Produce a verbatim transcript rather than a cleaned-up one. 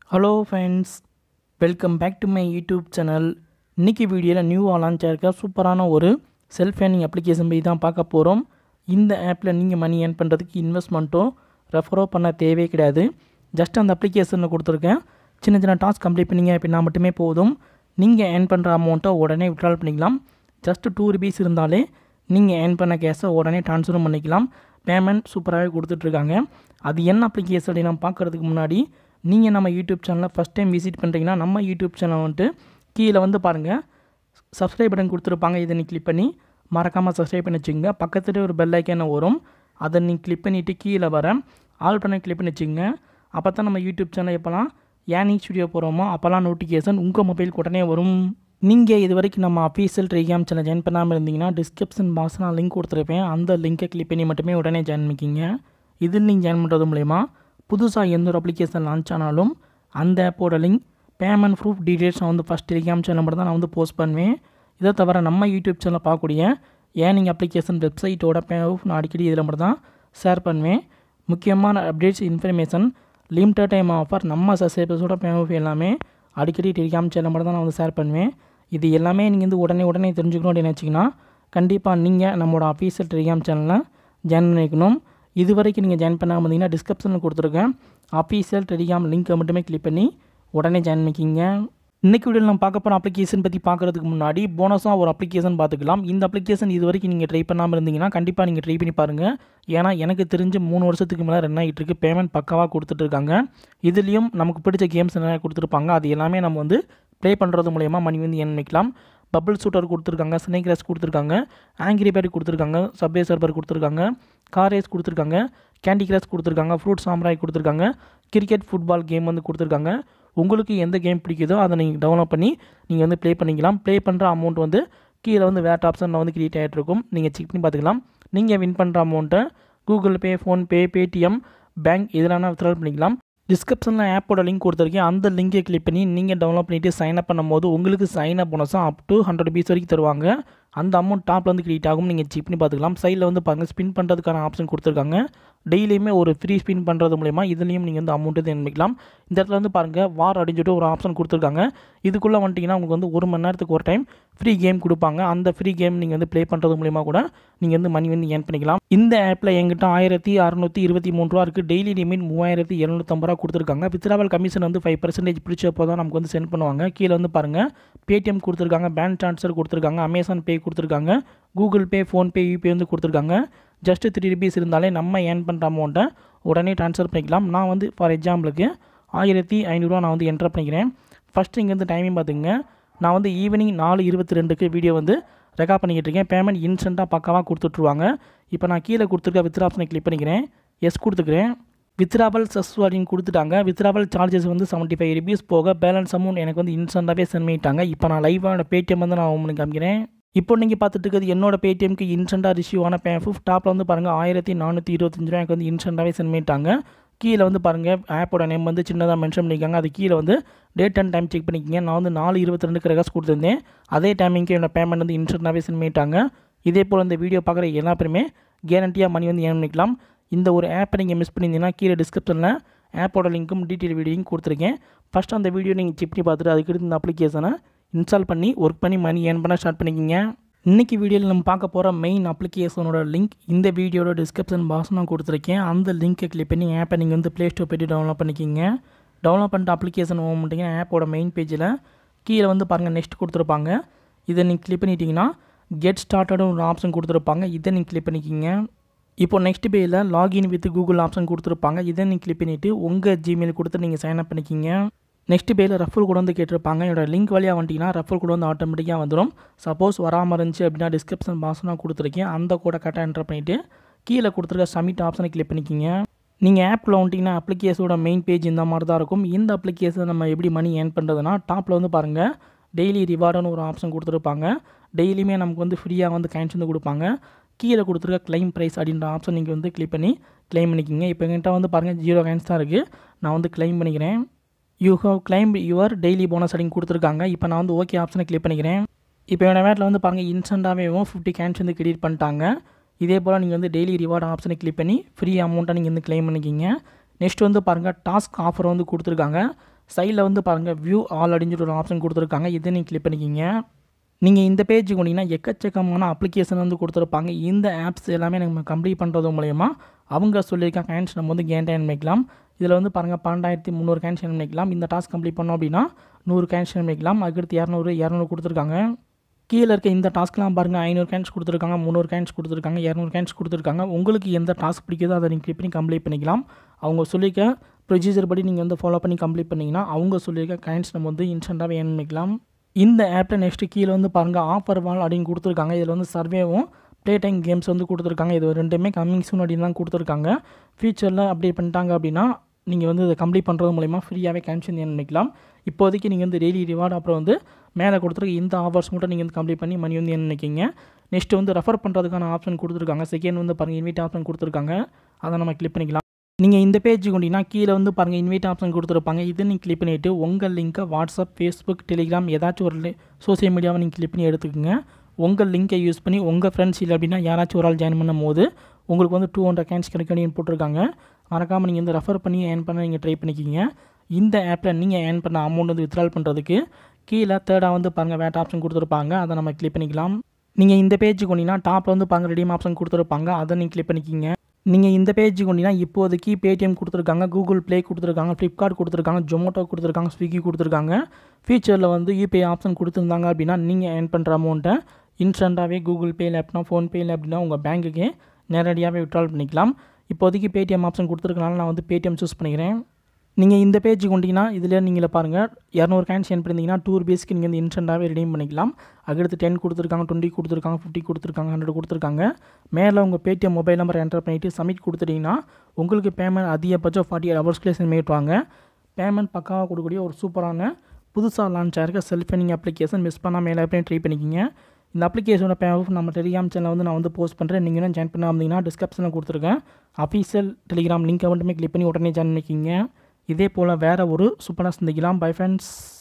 Hello friends, welcome back to my YouTube channel. இன்னைக்கு வீடியோல நியூவா லான்ச் ஆயிருக்க சூப்பரான ஒரு செல்ஃப் ஏர்னிங் அப்ளிகேஷன் பத்தி தான் பார்க்க போறோம். இந்த ஆப்ல நீங்க மணி ஏர்ன் பண்றதுக்கு இன்வெஸ்ட்மென்ட்டோ ரெஃபரோ பண்ண தேவையே கிடையாது. ஜஸ்ட் அந்த அப்ளிகேஷன்ல கொடுத்திருக்கேன். சின்ன சின்ன டாஸ்க் கம்ப்ளீட் பண்ணீங்க அப்படினா மட்டுமே போதும். நீங்க ஏர்ன் பண்ற அமௌண்ட்டை உடனே வித்ட்ரால் பண்ணிக்கலாம். ஜஸ்ட் two rupees இருந்தாலே நீங்க ஏர்ன் பண்ண கேஷை உடனே ட்ரான்ஸ்ஃபர் பண்ணிக்கலாம். பேமெண்ட் சூப்பராகவே கொடுத்துட்டு இருக்காங்க. அது என்ன அப்ளிகேஷன் அப்படி நான் பார்க்கிறதுக்கு முன்னாடி நீங்கள் நம்ம யூடியூப் சேனலை ஃபஸ்ட் டைம் விசிட் பண்ணுறீங்கன்னா நம்ம யூடியூப் சேனல் வந்துட்டு கீழே வந்து பாருங்கள் சப்ஸ்கிரைப் பட்டன் கொடுத்துருப்பாங்க. இதை நீ கிளிக் பண்ணி மறக்காமல் சப்ஸ்கிரைப் பண்ணி வச்சுங்க. பக்கத்துலேயே ஒரு பெல் ஐக்கான வரும், அதை நீ கிளிக் பண்ணிவிட்டு கீழே வர ஆல் பண்ண கிளிக் பண்ணி வச்சுங்க. அப்போ தான் நம்ம யூடியூப் சேனல் எப்போலாம் ஏர்னிங் வீடியோ போகிறோமோ அப்போலாம் நோட்டிஃபிகேஷன் உங்கள் மொபைலுக்கு உடனே வரும். நீங்கள் இது வரைக்கும் நம்ம அஃபீஷியல் டெலிகிராம் சேனல் ஜாயின் பண்ணாமல் இருந்தீங்கன்னா டிஸ்கிரிப்ஷன் பாக்ஸ் நான் லிங்க் கொடுத்துருப்பேன். அந்த லிங்கை கிளிக் பண்ணி மட்டுமே உடனே ஜாயின் பண்ணிக்கிங்க. இதில் நீங்கள் ஜாயின் பண்ணுறது மூலயமா புதுசாக எந்த ஒரு அப்ளிகேஷன் லான்ச் ஆனாலும் அந்த ஆப்போட லிங்க் பேமெண்ட் ப்ரூஃப் டீட்டெயில்ஸ் நான் வந்து ஃபஸ்ட் டெலிகிராம் சேனல் மட்டும் தான் நான் வந்து போஸ்ட் பண்ணுவேன். இதை தவிர நம்ம யூடியூப் சேனலில் பார்க்கக்கூடிய ஏர்னிங் அப்ளிகேஷன் வெப்சைட்டோட ப்ரூஃப் நான் அடிக்கடி இதில் மட்டும் தான் ஷேர் பண்ணுவேன். முக்கியமான updates information limited time offer நம்ம சப்ஸ்கிரைபர்ஸோட ப்ரூஃப் எல்லாமே அடிக்கடி டெலிகிராம் சேனல் மட்டும் தான் நான் வந்து ஷேர் பண்ணுவேன். இது எல்லாமே நீங்கள் வந்து உடனே உடனே தெரிஞ்சுக்கணும் அப்படின்னு நினச்சிங்கன்னா கண்டிப்பாக நீங்கள் நம்மளோட அஃபீஷியல் டெலிகிராம் சேனலில் ஜாயின் பண்ணிக்கணும். இது வரைக்கும் நீங்கள் ஜாயின் பண்ணாமல் இருந்தீங்கன்னா டிஸ்கிரிப்ஷனில் கொடுத்துருக்கேன் அஃபீஷியல் டெலிகிராம் லிங்க்கை மட்டுமே கிளிக் பண்ணி உடனே ஜாயின் பண்ணிக்கிங்க. இன்றைக்கி வீடியோவில் நம்ம பார்க்க போகிற அப்ளிகேஷன் பற்றி பார்க்குறதுக்கு முன்னாடி போனஸாக ஒரு அப்ளிகேஷன் பார்த்துக்கலாம். இந்த அப்ளிகேஷன் இது வரைக்கும் நீங்கள் ட்ரை பண்ணாமல் இருந்தீங்கன்னா கண்டிப்பாக நீங்கள் ட்ரை பண்ணி பாருங்கள். ஏன்னா எனக்கு தெரிஞ்சு மூணு வருஷத்துக்கு மேலே ரன் ஆகிட்டு இருக்கு. பேமெண்ட் பக்காவாக கொடுத்துட்ருக்காங்க. இதுலேயும் நமக்கு பிடிச்ச கேம்ஸ் நிறையா கொடுத்துருப்பாங்க. அது எல்லாமே நம்ம வந்து ப்ளே பண்ணுறது மூலயமா மணி வந்து ஏர்ன் பண்ணிக்கலாம். பபிள் ஷூட்டர் கொடுத்துருக்காங்க, ஸ்னேக் ரேஸ் கொடுத்துருக்காங்க, ஆங்கிரி பேட் கொடுத்துருக்காங்க, சப்வே சர்வர் கொடுத்துருக்காங்க, கார் ரேஸ் கொடுத்துருக்காங்க, கேண்டி கிராஷ் கொடுத்துருக்காங்க, ஃப்ரூட் சாம்ராய் கொடுத்துருக்காங்க, கிரிக்கெட் ஃபுட்பால் கேம் வந்து கொடுத்துருக்காங்க. உங்களுக்கு எந்த கேம் பிடிக்குதோ அதை நீங்கள் டவுன்லோட் பண்ணி நீங்கள் வந்து ப்ளே பண்ணிக்கலாம். ப்ளே பண்ணுற அமௌண்ட் வந்து கீழே வந்து வேட் ஆப்ஷனில் வந்து கிரியேட் ஆகிட்டு இருக்கும். நீங்கள் செக் பண்ணி பார்த்துக்கலாம். நீங்கள் வின் பண்ணுற அமௌண்ட்டை Google Pay, PhonePe, Paytm, bank இதெல்லாம் வித்ட்ரால் பண்ணிக்கலாம். டிஸ்கிரிப்ஷனில் ஆப்போட லிங்க் கொடுத்துருக்கேன். அந்த லிங்கை கிளிக் பண்ணி நீங்கள் டவுன்லோட் பண்ணிவிட்டு சைன் அப் பண்ணும்போது உங்களுக்கு சைன் அப் போனஸாக அப் டு ஹண்ட்ரட் ருபீஸ் வரைக்கும் தருவாங்க. அந்த அமௌண்ட் டாப்பில் வந்து கிரியேட் ஆகும். நீங்கள் செக் பண்ணி பார்த்துக்கலாம். சைடில் வந்து பாருங்கள் ஸ்பின் பண்ணுறதுக்கான ஆப்ஷன் கொடுத்துருக்காங்க. டெய்லியுமே ஒரு ஃப்ரீ ஸ்பின் பண்ணுறது மூலமா இதுலேயும் நீங்கள் வந்து அமௌண்ட்டு தேர்ன் பண்ணிக்கலாம். இந்த இடத்துல வந்து பாருங்கள் வார் அப்படின்னு சொல்லிட்டு ஒரு ஆப்ஷன் கொடுத்துருக்காங்க. இதுக்குள்ளே வந்துட்டிங்கன்னா உங்களுக்கு வந்து ஒரு மணி நேரத்துக்கு ஒரு டைம் ஃப்ரீ கேம் கொடுப்பாங்க. அந்த ஃப்ரீ கேம் நீங்கள் வந்து ப்ளே பண்ணுறது மூலமா கூட நீங்கள் வந்து மணி வந்து ஏர்ன் பண்ணிக்கலாம். இந்த ஆப்பில் எங்கிட்ட ஆயிரத்தி அறுநூற்றி இருபத்தி மூணு ரூபா இருக்குது. டெய்லி லிமிட் மூவாயிரத்தி எழுநூற்றம்பது ரூபா கொடுத்துருக்காங்க. வித்ட்ராவல் கமிஷன் வந்து ஃபைவ் பர்சன்டேஜ் பிடிச்சப்போ தான் நமக்கு வந்து சென்ட் பண்ணுவாங்க. கீழே வந்து பாருங்கள் பேடிஎம் கொடுத்துருக்காங்க, பேங்க் ட்ரான்ஸ்ஃபர் கொடுத்துருக்காங்க, அமேசான் பே கொடுத்துருக்காங்க, கூகுள் பே, ஃபோன்பே, யூபே வந்து கொடுத்துருக்காங்க. ஜஸ்ட்டு த்ரீ ருபீஸ் இருந்தாலே நம்ம ஏர்ன் பண்ணுற அமௌண்ட்டை உடனே ட்ரான்ஸ்ஃபர் பண்ணிக்கலாம். நான் வந்து ஃபார் எக்ஸாம்பிளுக்கு ஆயிரத்தி ஐநூறுரூவா நான் வந்து என்டர் பண்ணிக்கிறேன். ஃபஸ்ட்டு இங்கே வந்து டைமிங் பார்த்துங்க. நான் வந்து ஈவினிங் நாலு இருபத்தி ரெண்டுக்கு வீடியோ வந்து ரெக்கார்ட் பண்ணிக்கிட்டு இருக்கேன். பேமெண்ட் இன்ஸ்டண்ட்டாக பக்காவாக கொடுத்துட்ருவாங்க. இப்போ நான் கீழே கொடுத்துருக்க வித்ட்ரா ஆப்ஷனை கிளிக் பண்ணிக்கிறேன். எஸ் கொடுத்துக்கிறேன். வித்ட்ராவல் சஸ் அப்படின்னு கொடுத்துட்டாங்க. வித்ட்ராவல் சார்ஜஸ் வந்து செவன்ட்டி ஃபைவ் ருபீஸ் போக பேலன்ஸ் அமௌண்ட் எனக்கு வந்து இன்ஸ்டண்ட்டாகவே சென்ட் பண்ணிட்டாங்க. இப்போ நான் லைவாக பேடிஎம் வந்து நான் உங்களுக்கு காமிக்கிறேன். இப்போ நீங்கள் பார்த்துட்டு இருக்கிறது என்னோட பேடிஎம்க்கு இன்ஸ்டண்ட்டாக ரிசீவ் ஆன பே ப்ரூஃப். டாப்பில் வந்து பாருங்கள் ஆயிரத்தி நானூற்றி இருபத்தஞ்சு ரூபா எனக்கு வந்து இன்ஸ்டண்ட்டாகவே சென்ட் பண்ணிட்டாங்க. கீழே வந்து பாருங்கள் ஆப்போட நேம் வந்து சின்னதாக மென்ஷன் பண்ணியிருக்காங்க. அது கீழே வந்து டேட் அண்ட் டைம் செக் பண்ணிக்கிங்க. நான் வந்து நாலு இருபத்தி ரெண்டுக்கு ரெகார்ஸ் கொடுத்துருந்தேன். அதே டைமிங்க்கு என்னோட பேமெண்ட் வந்து இன்ஸ்டண்ட்டாகவே சென்ட் பண்ணிட்டாங்க. இதே போல் இந்த வீடியோ பார்க்குற எல்லா பேருமே கேரண்டியாக மணி வந்து ஏர்ன் பண்ணிக்கலாம். இந்த ஒரு ஆப்பை நீங்கள் மிஸ் பண்ணியிருந்தீங்கன்னா கீழே டிஸ்கிரிப்ஷனில் ஆப்போட லிங்க்கும் டீட்டெயில் வீடியோவும் கொடுத்துருக்கேன். ஃபஸ்ட் அந்த வீடியோ நீங்கள் செக் பண்ணி பார்த்துட்டு அதுக்கடுத்து இந்த அப்ளிகேஷனை இன்ஸ்டால் பண்ணி ஒர்க் பண்ணி மணி ஏர்ன் பண்ண ஸ்டார்ட் பண்ணிக்கிங்க. இன்றைக்கி வீடியோவில் நம்ம பார்க்க போகிற மெயின் அப்ளிகேஷனோட லிங்க் இந்த வீடியோட டிஸ்கிரிப்ஷன் பாக்ஸ் நான் கொடுத்துருக்கேன். அந்த லிங்க்கை கிளிக் பண்ணி ஆப்பை நீங்கள் வந்து ப்ளே ஸ்டோர் போய்ட்டு டவுன்லோட் பண்ணிக்கிங்க. டவுன்லோட் பண்ணிட்டு அப்ளிகேஷன் ஓம் பண்ணிட்டீங்கன்னா ஆப்போட மெயின் பேஜில் கீழே வந்து பாருங்கள் நெக்ஸ்ட் கொடுத்துருப்பாங்க. இதை நீங்கள் கிளிக் பண்ணிட்டீங்கன்னா கெட் ஸ்டார்டடும் ஒரு ஆப்ஷன் கொடுத்துருப்பாங்க. இதை நீங்கள் கிளிக் பண்ணிக்கிங்க. இப்போ நெக்ஸ்ட் பேஜில் லாகின் வித் கூகுள் ஆப்ஷன் கொடுத்துருப்பாங்க. இதை நீங்கள் கிளிக் பண்ணிவிட்டு உங்கள் ஜிமெயில் கொடுத்து நீங்கள் சைன் அப் பண்ணிக்கிங்க. நெக்ஸ்ட் பேஜில் ரெஃபர் கூட வந்து கேட்டிருப்பாங்க. என்னோட லிங்க் வழியாக வந்துட்டிங்கன்னா ரெஃபர் கூட வந்து ஆட்டோமேட்டிக்காக வந்துடும். சப்போஸ் வராமல் இருந்துச்சு அப்படின்னா டிஸ்கிரிப்ஷன் பாக்ஸ் நான் கொடுத்துருக்கேன். அந்த கூட கரெக்டாக என்டர் பண்ணிவிட்டு கீழே கொடுத்துருக்க சப்மிட் ஆப்ஷனை கிளிக் பண்ணிக்கிங்க. நீங்கள் ஆப்பில் வந்துட்டிங்கன்னா அப்ளிகேஷனோட மெயின் பேஜ் இந்த மாதிரி தான் இருக்கும். இந்த அப்ளிகேஷன் நம்ம எப்படி மணி ஏர்ன் பண்ணுறதுனா டாப்பில் வந்து பாருங்கள் டெய்லி ரிவார்டுன்னு ஒரு ஆப்ஷன் கொடுத்துருப்பாங்க. டெய்லியுமே நமக்கு வந்து ஃப்ரீயாக வந்து காயின்ஸ் வந்து கொடுப்பாங்க. கீழே கொடுத்துருக்க கிளைம் ப்ரைஸ் அப்படின்ற ஆப்ஷன் நீங்கள் வந்து கிளிக் பண்ணி கிளைம் பண்ணிக்கிங்க. இப்போ என்கிட்ட வந்து பாருங்கள் ஜீரோ காயின்ஸ் தான் இருக்குது. நான் வந்து கிளைம் பண்ணிக்கிறேன். You have claim your daily bonus அப்படின்னு கொடுத்துருக்காங்க. இப்போ நான் வந்து ஓகே ஆப்ஷனை கிளிக் பண்ணிக்கிறேன். இப்போ என்னோட வேட்டில் வந்து பாருங்கள் இன்ஸ்டண்ட்டாகவே ஃபிஃப்டி கேன்ஸ் வந்து கிரெடிட் பண்ணிட்டாங்க. இதே போல் நீங்கள் வந்து டெய்லி ரிவார்டு ஆப்ஷனை கிளிக் பண்ணி ஃப்ரீ அமௌண்ட்டை நீங்கள் வந்து கிளைம் பண்ணிக்கிங்க. நெக்ஸ்ட் வந்து பாருங்கள் டாஸ்க் ஆஃபர் வந்து கொடுத்துருக்காங்க. சைடில் வந்து பாருங்கள் வியூ ஆல் அப்படின்னு ஒரு ஆப்ஷன் கொடுத்துருக்காங்க. இதை நீங்கள் கிளிக் பண்ணிக்கிங்க. நீங்கள் இந்த பேஜுக்கு வந்தீங்கன்னா எக்கச்சக்கமான அப்ளிகேஷன் வந்து கொடுத்துருப்பாங்க. இந்த ஆப்ஸ் எல்லாமே நம்ம கம்ப்ளீட் பண்ணுறது மூலயமா அவங்க சொல்லியிருக்க காயின்ஸ் நம்ம வந்து கேன் டைம் பண்ணிக்கலாம். இதில் வந்து பாருங்கள் பன்னெண்டாயிரத்தி முந்நூறு காயின்ஸ் டைம் பண்ணிக்கலாம். இந்த டாஸ்க் கம்ப்ளீட் பண்ணோம் அப்படின்னா நூறு காயின்ஸ் டைம் பண்ணிக்கலாம். அதுக்கடுத்து இரநூறு இரநூறு கொடுத்துருக்காங்க. கீழே இருக்க இந்த டாஸ்க்லாம் பாருங்கள் ஐநூறு காயின்ஸ் கொடுத்துருக்காங்க, முந்நூறு காயின்ஸ் கொடுத்துருக்காங்க, இரநூறு காயின்ஸ் கொடுத்துருக்காங்க. உங்களுக்கு எந்த டாஸ்க் பிடிக்குதோ அதை நீங்கள் கிளிக் பண்ணி கம்ப்ளீட் பண்ணிக்கலாம். அவங்க சொல்லியிருக்க ப்ரொசீஜர் படி நீங்கள் வந்து ஃபாலோ பண்ணி கம்ப்ளீட் பண்ணிங்கன்னா அவங்க சொல்லியிருக்க காயின்ஸ் நம்ம வந்து இன்ஸ்டண்ட்டாகவே ஏர்ன் பண்ணிக்கலாம். இந்த ஆப்பில் நெக்ஸ்ட்டு கீழே வந்து பாருங்கள் ஆஃபர் வால் அப்படின்னு கொடுத்துருக்காங்க. இதில் வந்து சர்வேவும் ப்ளே டைம் கேம்ஸ் வந்து கொடுத்துருக்காங்க. இது ரெண்டுமே கம்மிங் சூன் அப்படின்னு தான் கொடுத்துருக்காங்க. ஃபியூச்சரில் அப்டேட் பண்ணிட்டாங்க அப்படின்னா நீங்கள் வந்து இதை கம்ப்ளீட் பண்ணுறது மூலிமா ஃப்ரீயாகவே காயின்ஸ் வந்து ஏர்ன் பண்ணிக்கலாம். இப்போதைக்கு நீங்கள் வந்து டெய்லி ரிவார்டு அப்புறம் வந்து மேலே கொடுத்துருக்க இந்த ஆஃபர்ஸ் மட்டும் நீங்கள் வந்து கம்ப்ளீட் பண்ணி மணி வந்து ஏர்ன் பண்ணிக்கிங்க. நெக்ஸ்ட்டு வந்து ரெஃபர் பண்ணுறதுக்கான ஆப்ஷன் கொடுத்துருக்காங்க. செகண்ட் வந்து பாருங்கள் இன்வைட் ஆப்ஷன் கொடுத்துருக்காங்க. அதை நம்ம கிளிக் பண்ணிக்கலாம். நீங்கள் இந்த பேஜுக்கு வந்தீங்கன்னா கீழே வந்து பாருங்கள் இன்வைட் ஆப்ஷன் கொடுத்துருப்பாங்க. இதை நீங்கள் கிளிக் பண்ணிவிட்டு உங்கள் லிங்க்கை வாட்ஸ்அப், ஃபேஸ்புக், டெலிகிராம் ஏதாச்சும் ஒரு சோசியல் மீடியாவை நீங்கள் கிளிக் பண்ணி எடுத்துக்கோங்க. உங்கள் லிங்கை யூஸ் பண்ணி உங்கள் ஃப்ரெண்ட்ஸ் இல்லை அப்படின்னா யாராச்சும் ஒரு ஆள் ஜாயின் பண்ணும் போது உங்களுக்கு வந்து டூ ஹண்ட்ரட் காயின்ஸ் கிடைக்கும் போட்டிருக்காங்க. மறக்காமல் நீங்கள் வந்து ரெஃபர் பண்ணி ஏர்ன் பண்ண நீங்கள் ட்ரை பண்ணிக்கிங்க. இந்த ஆப்பில் நீங்கள் ஏர்ன் பண்ண அமௌண்ட் வந்து வித்ட்ரால் பண்ணுறதுக்கு கீழே தேர்டாக வந்து பாருங்கள் வேட் ஆப்ஷன் கொடுத்துருப்பாங்க. அதை நம்ம கிளிக் பண்ணிக்கலாம். நீங்கள் இந்த பேஜுக்கு வந்தீங்கன்னா டாப்பில் வந்து பாருங்கள் ரெடீம் ஆப்ஷன் கொடுத்துருப்பாங்க. அதை நீங்கள் கிளிக் பண்ணிக்கிங்க. நீங்கள் இந்த பேஜுக்கு வந்தீங்கன்னா இப்போதைக்கு பேடிஎம் கொடுத்துருக்காங்க, கூகுள் ப்ளே கொடுத்துருக்காங்க, ஃப்ளிப்கார்ட் கொடுத்துருக்காங்க, ஜொமேட்டோ கொடுத்துருக்காங்க, ஸ்விக்கி கொடுத்துருக்காங்க. ஃபியூச்சரில் வந்து யூபிஐ ஆப்ஷன் கொடுத்துருந்தாங்க அப்படின்னா நீங்கள் ஏர்ன் பண்ணுற அமௌண்ட்டை இன்ஸ்டண்ட்டாகவே கூகுள் பே இல்லைனா ஃபோன்பே இல்லை அப்படின்னா உங்கள் பேங்க்குக்கு நேரடியாகவே வித்ட்ரால் பண்ணிக்கலாம். இப்போதைக்கு பேடிஎம் ஆப்ஷன் கொடுத்துருக்கனால நான் வந்து பேடிஎம் சூஸ் பண்ணிக்கிறேன். நீங்கள் இந்த பேஜுக்கு வந்தீங்கன்னா இதில் நீங்கள் பாருங்கள் இரநூறு காயின்ஸ் ஏர்ன் பண்ணியிருந்தீங்கன்னா டூ ருபீஸ்க்கு நீங்கள் வந்து இன்ஸ்டண்ட்டாகவே ரெடீம் பண்ணிக்கலாம். அடுத்து டென் கொடுத்துருக்காங்க, டுவெண்ட்டி கொடுத்துருக்காங்க, ஃபிஃப்டி கொடுத்துருக்காங்க, ஹண்ட்ரட் கொடுத்துருக்காங்க. மேலே உங்கள் பேடிஎம் மொபைல் நம்பர் என்டர் பண்ணிவிட்டு சப்மிட் கொடுத்துட்டிங்கன்னா உங்களுக்கு பேமெண்ட் அதிகபட்சம் ஃபார்ட்டி எயிட் ஹவர்ஸ்க்குள்ளே சென்ட் பேமெண்ட் பக்காவாக கொடுக்கக்கூடிய ஒரு சூப்பரான புதுசாக லான்ச் ஆகிருக்க செல்ஃப் ஏர்னிங் அப்ளிகேஷன் மிஸ் பண்ணால் மேலே அப்படியே ட்ரை பண்ணிக்கிங்க. இந்த அப்ளிகேஷனோட பேமெண்ட் நம்ம டெலிகிராம் சேனலில் வந்து நான் வந்து போஸ்ட் பண்ணுறேன். நீங்கள் என்ன ஜாயின் பண்ண வந்தீங்கன்னா டிஸ்கிரிப்ஷனில் கொடுத்துருக்கேன். அஃபீஷியல் டெலிகிராம் லிங்க்கை மட்டுமே கிளிக் பண்ணி உடனே ஜாயின் பண்ணிக்கிங்க. இதே போல் வேறு ஒரு சூப்பராக சந்திக்கலாம். Bye friends.